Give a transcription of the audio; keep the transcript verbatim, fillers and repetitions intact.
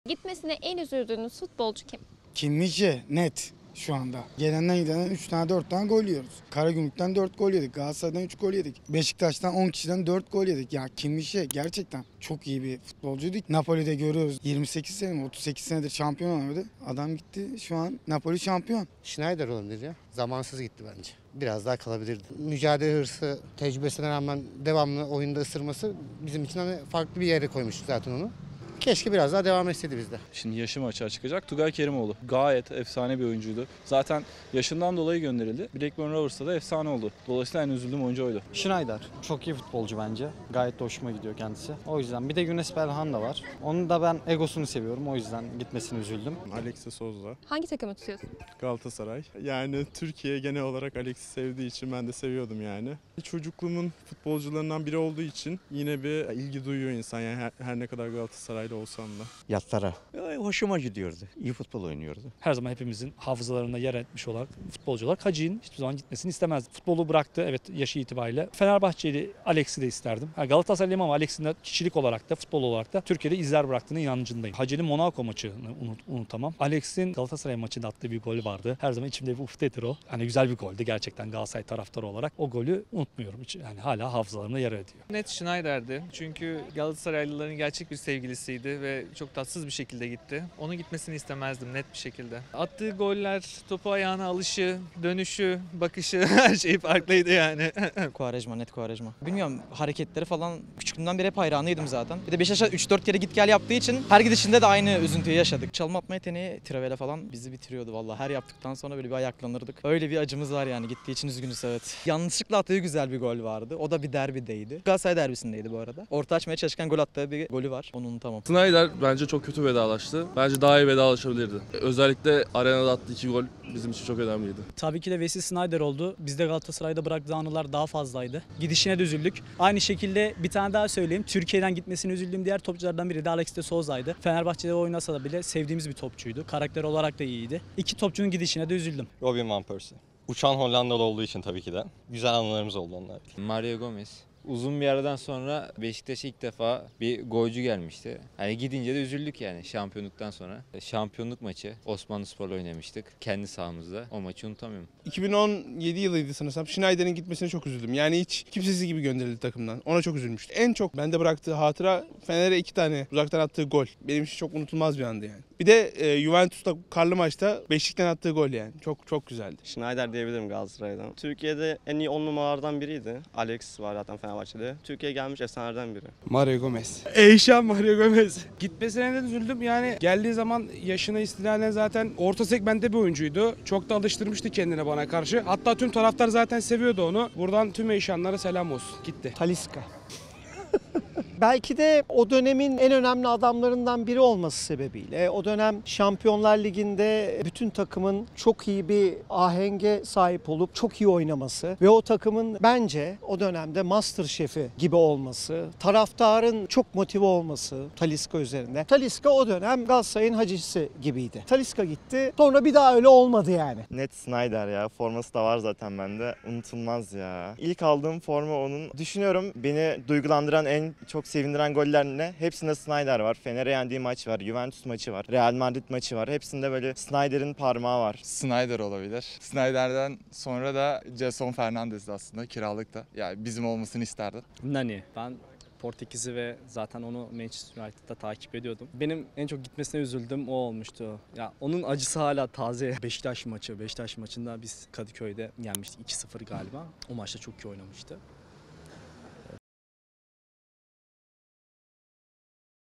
Gitmesine en üzüldüğünüz futbolcu kim? Kim Min-jae net şu anda. Gelenden gidenden üç tane dört tane gol yiyoruz. Karagümrük'ten dört gol yedik. Galatasaray'dan üç gol yedik. Beşiktaş'tan on kişiden dört gol yedik. Ya Kim Min-jae gerçekten çok iyi bir futbolcuydu. Napoli'de görüyoruz. yirmi sekiz sene mi otuz sekiz senedir şampiyon olamadı. Adam gitti şu an Napoli şampiyon. Schneider olabilir ya. Zamansız gitti bence. Biraz daha kalabilirdi. Mücadele hırsı, tecrübesine rağmen devamlı oyunda ısırması bizim için hani farklı bir yere koymuştuk zaten onu. Keşke biraz daha devam etseydi bizde. Şimdi yaşı mı açığa çıkacak? Tugay Kerimoğlu. Gayet efsane bir oyuncuydu. Zaten yaşından dolayı gönderildi. Blackburn Rovers'ta da efsane oldu. Dolayısıyla en üzüldüğüm oyuncu oydu. Schneider çok iyi futbolcu bence. Gayet de hoşuma gidiyor kendisi. O yüzden bir de Younes Belhan da var. Onun da ben egosunu seviyorum. O yüzden gitmesine üzüldüm. Alexis Souza, Hangi takımı tutuyorsun? Galatasaray. Yani Türkiye genel olarak Alexis sevdiği için ben de seviyordum yani. Çocukluğumun futbolcularından biri olduğu için yine bir ilgi duyuyor insan yani her, her ne kadar Galatasaraylı olsam da. Yattara. Hoşuma gidiyordu. İyi futbol oynuyordu. Her zaman hepimizin hafızalarında yer etmiş olarak futbolcu olarak Hacı'nın hiçbir zaman gitmesini istemezdim. Futbolu bıraktı, evet, yaşı itibariyle. Fenerbahçeli Alex'i de isterdim. Yani Galatasaraylıyım ama Alex'in de kişilik olarak da futbol olarak da Türkiye'de izler bıraktığını inancındayım. Hacı'nın Monaco maçını unut, unutamam. Alex'in Galatasaray maçında attığı bir gol vardı. Her zaman içimde bir uftedir o. Hani güzel bir goldü gerçekten Galatasaray taraftarı olarak. O golü unutmuyorum. Hiç, yani hala hafızalarımda yer ediyor. Net Schneider'di. Çünkü Galatasaraylıların gerçek bir sevgilisiydi ve çok tatsız bir şekilde gitti. Onun gitmesini istemezdim net bir şekilde. Attığı goller, topu ayağına alışı, dönüşü, bakışı her şey farklıydı yani. Quaresma, net Quaresma. Bilmiyorum, hareketleri falan küçüklüğümden beri hep hayranıydım zaten. Bir de Beşiktaş'a üç dört kere git gel yaptığı için her gidişinde de aynı üzüntüyü yaşadık. Çalım atma yeteneği Travella falan bizi bitiriyordu vallahi. Her yaptıktan sonra böyle bir ayaklanırdık. Öyle bir acımız var yani, gittiği için üzgünüz, evet. Yanlışlıkla attığı güzel bir gol vardı. O da bir derbideydi. Galatasaray derbisindeydi bu arada. Orta açmaya çalışırken gol attığı bir golü var. Onu unutamam. Schneider bence çok kötü vedalaştı. Bence daha iyi vedalaşabilirdi. Özellikle arenada attığı iki gol bizim için çok önemliydi. Tabii ki de Wesley Sneijder oldu. Bizde Galatasaray'da bıraktığı anılar daha fazlaydı. Gidişine de üzüldük. Aynı şekilde bir tane daha söyleyeyim. Türkiye'den gitmesine üzüldüğüm diğer topçulardan biri de Alexis de Souza'ydı. Fenerbahçe'de oynasa da bile sevdiğimiz bir topçuydu. Karakter olarak da iyiydi. İki topçunun gidişine de üzüldüm. Robin van Persie. Uçan Hollandalı olduğu için tabii ki de. Güzel anılarımız oldu onlarla. Mario Gomez. Uzun bir aradan sonra Beşiktaş'a ilk defa bir golcü gelmişti. Hani gidince de üzüldük yani şampiyonluktan sonra. Şampiyonluk maçı Osmanlıspor'la oynamıştık kendi sahamızda. O maçı unutamıyorum. iki bin on yedi yılıydı sanırsam. Schneider'in gitmesine çok üzüldüm. Yani hiç kimsesiz gibi gönderildi takımdan. Ona çok üzülmüştüm. En çok bende bıraktığı hatıra Fener'e iki tane uzaktan attığı gol. Benim için çok unutulmaz bir andı yani. Bir de e, Juventus'ta karlı maçta Beşik'ten attığı gol yani. Çok çok güzeldi. Schneider diyebilirim Galatasaray'dan. Türkiye'de en iyi on numaralardan biriydi. Alex var zaten Fenerbahçe'de. Türkiye'ye gelmiş efsanelerden biri. Mario Gomez. Eyşan Mario Gomez. Gitmesine de üzüldüm. Yani geldiği zaman yaşına istinaden zaten orta segmentte bir oyuncuydu. Çok da alıştırmıştı kendine bana karşı. Hatta tüm taraftar zaten seviyordu onu. Buradan tüm Eyşanlara selam olsun. Gitti. Talisca. Belki de o dönemin en önemli adamlarından biri olması sebebiyle o dönem Şampiyonlar Ligi'nde bütün takımın çok iyi bir ahenge sahip olup çok iyi oynaması ve o takımın bence o dönemde master şefi gibi olması, taraftarın çok motive olması Talisca üzerinde. Talisca o dönem Galatasaray'ın hacısı gibiydi. Talisca gitti, sonra bir daha öyle olmadı yani. Net Schneider ya, forması da var zaten bende. Unutulmaz ya. İlk aldığım forma onun. Düşünüyorum, beni duygulandıran, en çok sevindiren goller ne? Hepsinde Schneider var. Fener'e yendiği maç var. Juventus maçı var. Real Madrid maçı var. Hepsinde böyle Schneider'in parmağı var. Schneider olabilir. Schneider'den sonra da Jason Fernandez'di aslında kiralıkta. Yani bizim olmasını isterdim. Nani. Ben Portekiz'i ve zaten onu Manchester United'da takip ediyordum. Benim en çok gitmesine üzüldüm o olmuştu. Ya onun acısı hala taze. Beşiktaş maçı. Beşiktaş maçında biz Kadıköy'de yenmiştik iki sıfır galiba. O maçta çok iyi oynamıştı.